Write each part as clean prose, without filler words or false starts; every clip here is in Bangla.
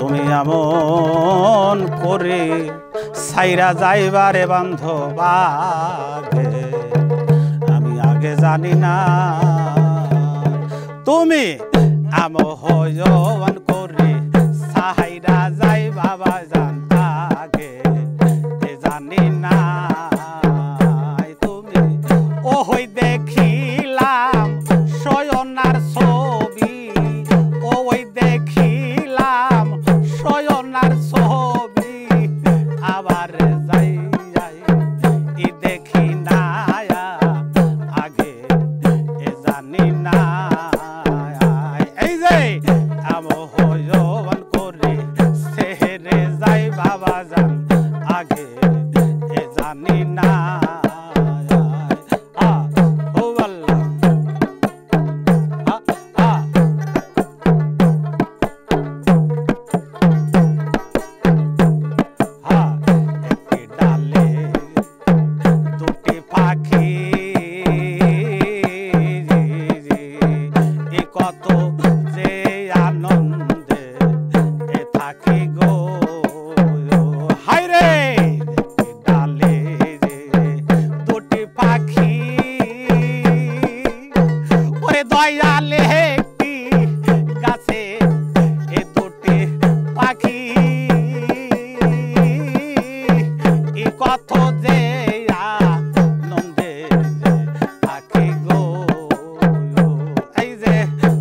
তুমি এমন করে সাইরা যাইবারে বান্ধব আগে আমি আগে জানি না তুমি এমন করে সাইরা যাইবা বাজান আগে জানি না তুমি ওই দেখিলাম শয়নার ছবি ওই দেখিলাম শয়নার ছবি আবার যাই যাই দেখি না আগে জানি না এই যে এমন করে সেরে যাই বাবা যান আগে জানি না কত যে আনন্দে থাকি গো হায় রে ডালে দুটি পাখি ওরে দয়ালে একটি গাছে এ দুটি পাখি এ কত যে আনন্দে থাকি গো এই যে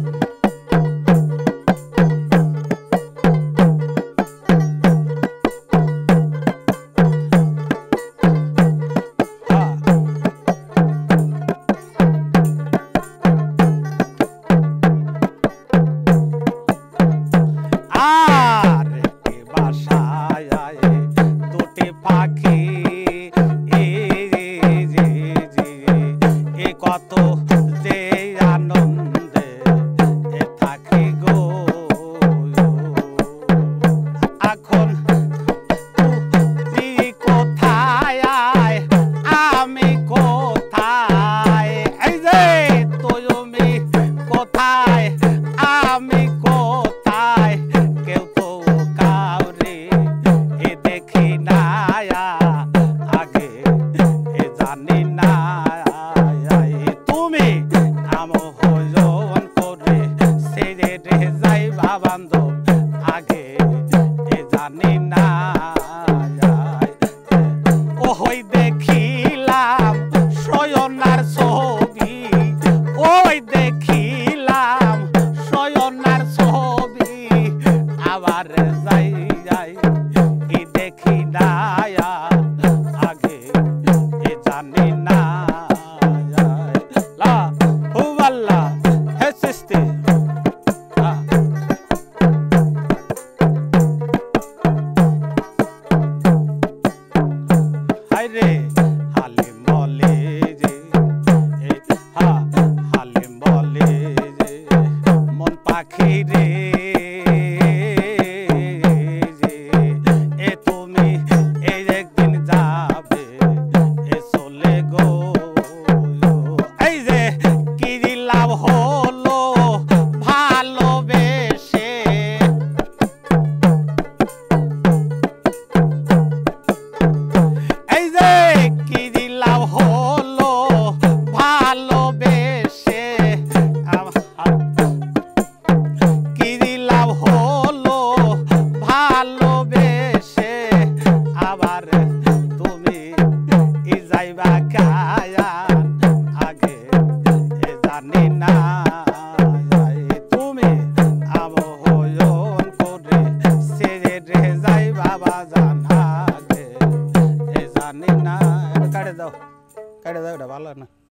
আর একটি বাসায় দুটি পাখি এ কত যে আনন্দে থাকি গো এখন তুই কোথায় আমি কোথায় এই যে তুমি কোথায় আমি কোথায় কেউ তো কাউরে দেখি না আগে জানি না তুমি এমন করে সেরে যাইবা বান্ধব আগে জানি না ওই দেখিলাম শয়নার ছবি ওই দেখিলাম শয়নার ছবি আবার যাই যাই দেখি না আগে জানি না লা হুয়াল্লা হে সৃষ্টি হায় রে হালিম বলে যে হালিম বলে যে মন পাখি রে তুমি এই একদিন যাবে চলে গো এই যে কি লাভ হলো ভালোবেসে এই যে কি লাভ হলো ভালোবেসে কি লাভ হলো ভালোবেসে আবার তুমি যাইবা গায়ান আগে জানি না তুমি এমন করে সেরে যাইবা বাজান আগে জানি না কাটে দাও এটা ভালো না।